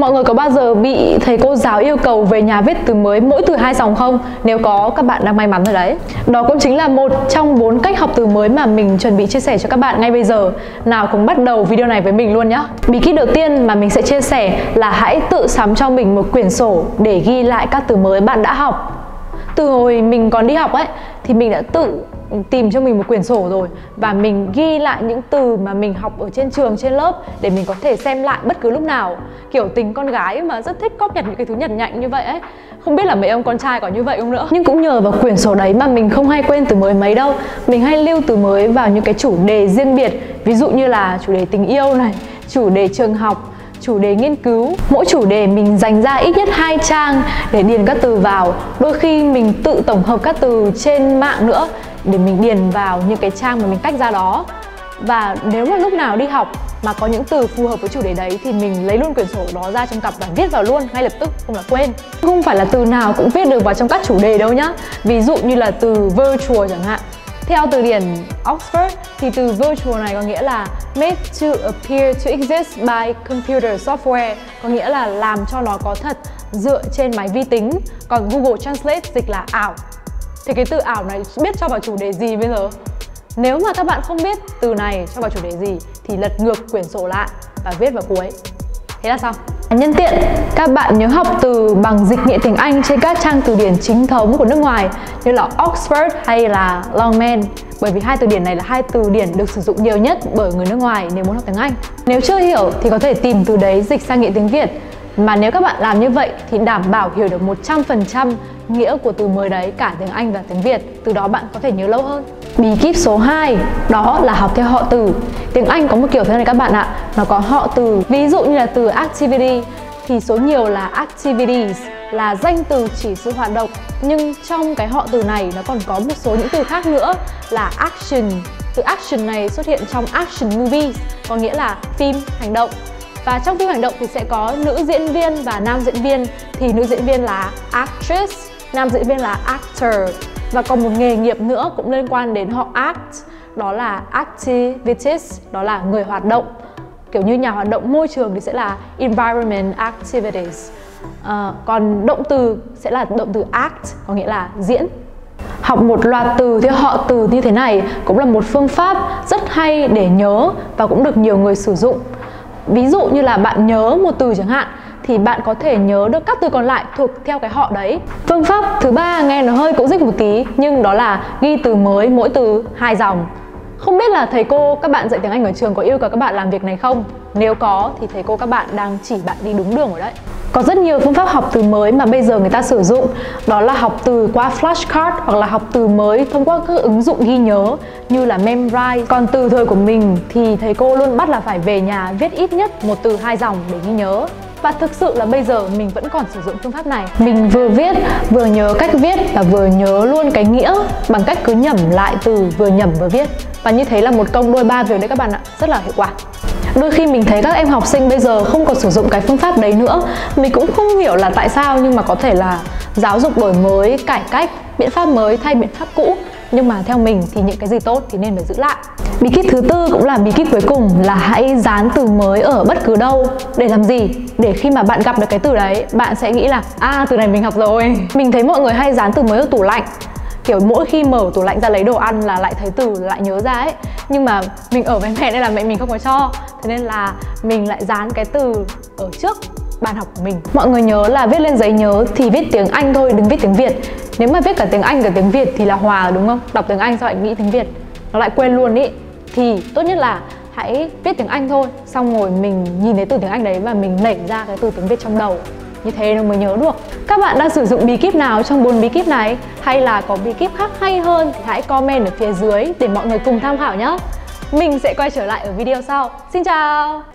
Mọi người có bao giờ bị thầy cô giáo yêu cầu về nhà viết từ mới mỗi từ 2 dòng không? Nếu có, các bạn đang may mắn rồi đấy. Đó cũng chính là một trong 4 cách học từ mới mà mình chuẩn bị chia sẻ cho các bạn ngay bây giờ. Nào cùng bắt đầu video này với mình luôn nhé. Bí kíp đầu tiên mà mình sẽ chia sẻ là hãy tự sắm cho mình một quyển sổ để ghi lại các từ mới bạn đã học. Từ hồi mình còn đi học ấy thì mình đã tự tìm cho mình một quyển sổ rồi, và mình ghi lại những từ mà mình học ở trên trường, trên lớp để mình có thể xem lại bất cứ lúc nào. Kiểu tính con gái mà rất thích cóp nhặt những cái thứ nhặt nhạnh như vậy ấy. Không biết là mấy ông con trai có như vậy không nữa. Nhưng cũng nhờ vào quyển sổ đấy mà mình không hay quên từ mới mấy đâu. Mình hay lưu từ mới vào những cái chủ đề riêng biệt. Ví dụ như là chủ đề tình yêu này, chủ đề trường học, chủ đề nghiên cứu. Mỗi chủ đề mình dành ra ít nhất 2 trang để điền các từ vào. Đôi khi mình tự tổng hợp các từ trên mạng nữa để mình điền vào những cái trang mà mình tách ra đó. Và nếu mà lúc nào đi học mà có những từ phù hợp với chủ đề đấy thì mình lấy luôn quyển sổ đó ra trong cặp và viết vào luôn ngay lập tức, không là quên. Không phải là từ nào cũng viết được vào trong các chủ đề đâu nhá. Ví dụ như là từ virtual chẳng hạn. Theo từ điển Oxford thì từ virtual này có nghĩa là made to appear to exist by computer software, có nghĩa là làm cho nó có thật dựa trên máy vi tính. Còn Google Translate dịch là ảo. Thì cái từ ảo này biết cho vào chủ đề gì bây giờ? Nếu mà các bạn không biết từ này cho vào chủ đề gì thì lật ngược quyển sổ lại và viết vào cuối. Thế là xong. Nhân tiện, các bạn nhớ học từ bằng dịch nghĩa tiếng Anh trên các trang từ điển chính thống của nước ngoài như là Oxford hay là Longman. Bởi vì hai từ điển này là hai từ điển được sử dụng nhiều nhất bởi người nước ngoài nếu muốn học tiếng Anh. Nếu chưa hiểu thì có thể tìm từ đấy dịch sang nghĩa tiếng Việt. Mà nếu các bạn làm như vậy thì đảm bảo hiểu được 100% nghĩa của từ mới đấy, cả tiếng Anh và tiếng Việt. Từ đó bạn có thể nhớ lâu hơn. Bí kíp số 2 đó là học theo họ từ. Tiếng Anh có một kiểu thế này các bạn ạ, nó có họ từ. Ví dụ như là từ activity thì số nhiều là activities, là danh từ chỉ sự hoạt động. Nhưng trong cái họ từ này nó còn có một số những từ khác nữa là action. Từ action này xuất hiện trong action movies, có nghĩa là phim hành động. Và trong phim hành động thì sẽ có nữ diễn viên và nam diễn viên. Thì nữ diễn viên là actress, nam diễn viên là actor. Và còn một nghề nghiệp nữa cũng liên quan đến họ act, đó là activities, đó là người hoạt động. Kiểu như nhà hoạt động môi trường thì sẽ là environment activities. Còn động từ sẽ là động từ act, có nghĩa là diễn. Học một loạt từ theo họ từ như thế này cũng là một phương pháp rất hay để nhớ và cũng được nhiều người sử dụng. Ví dụ như là bạn nhớ một từ chẳng hạn thì bạn có thể nhớ được các từ còn lại thuộc theo cái họ đấy. Phương pháp thứ 3 nghe nó hơi cũ dích một tí, nhưng đó là ghi từ mới mỗi từ 2 dòng. Không biết là thầy cô các bạn dạy tiếng Anh ở trường có yêu cầu các bạn làm việc này không? Nếu có thì thầy cô các bạn đang chỉ bạn đi đúng đường rồi đấy. Có rất nhiều phương pháp học từ mới mà bây giờ người ta sử dụng. Đó là học từ qua flashcard hoặc là học từ mới thông qua các ứng dụng ghi nhớ như là Memrise. Còn từ thời của mình thì thầy cô luôn bắt là phải về nhà viết ít nhất một từ 2 dòng để ghi nhớ. Và thực sự là bây giờ mình vẫn còn sử dụng phương pháp này. Mình vừa viết, vừa nhớ cách viết và vừa nhớ luôn cái nghĩa bằng cách cứ nhẩm lại từ, vừa nhẩm vừa viết. Và như thế là một công đôi ba việc đấy các bạn ạ, rất là hiệu quả. Đôi khi mình thấy các em học sinh bây giờ không còn sử dụng cái phương pháp đấy nữa. Mình cũng không hiểu là tại sao, nhưng mà có thể là giáo dục đổi mới, cải cách, biện pháp mới thay biện pháp cũ. Nhưng mà theo mình thì những cái gì tốt thì nên phải giữ lại. Bí kíp thứ 4 cũng là bí kíp cuối cùng là hãy dán từ mới ở bất cứ đâu. Để làm gì? Để khi mà bạn gặp được cái từ đấy, bạn sẽ nghĩ là từ này mình học rồi. Mình thấy mọi người hay dán từ mới ở tủ lạnh. Kiểu mỗi khi mở tủ lạnh ra lấy đồ ăn là lại thấy từ lại nhớ ra ấy. Nhưng mà mình ở với mẹ nên là mẹ mình không có cho. Thế nên là mình lại dán cái từ ở trước bàn học của mình. Mọi người nhớ là viết lên giấy nhớ thì viết tiếng Anh thôi, đừng viết tiếng Việt. Nếu mà viết cả tiếng Anh cả tiếng Việt thì là hòa đúng không? Đọc tiếng Anh sao lại nghĩ tiếng Việt? Nó lại quên luôn ý. Thì tốt nhất là hãy viết tiếng Anh thôi. Xong rồi mình nhìn thấy từ tiếng Anh đấy và mình nảy ra cái từ tiếng Việt trong đầu. Như thế nó mới nhớ được. Các bạn đang sử dụng bí kíp nào trong 4 bí kíp này? Hay là có bí kíp khác hay hơn thì hãy comment ở phía dưới để mọi người cùng tham khảo nhé. Mình sẽ quay trở lại ở video sau. Xin chào!